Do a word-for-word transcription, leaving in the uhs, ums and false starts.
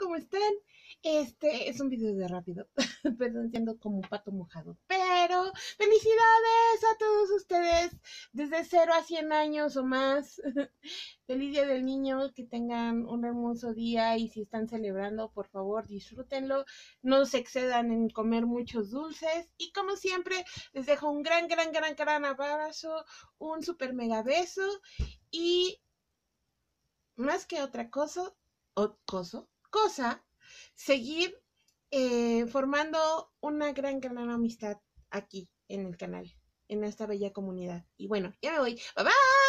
¿cómo están? Este es un video de rápido, perdón, siendo como un pato mojado, pero felicidades a todos ustedes desde cero a cien años o más. Feliz Día del Niño, que tengan un hermoso día y si están celebrando, por favor, disfrútenlo, no se excedan en comer muchos dulces y como siempre, les dejo un gran, gran, gran, gran abrazo, un super mega beso y más que otra cosa, o coso, cosa, seguir eh, formando una gran, gran amistad aquí en el canal, en esta bella comunidad. Y bueno, ya me voy. Bye bye.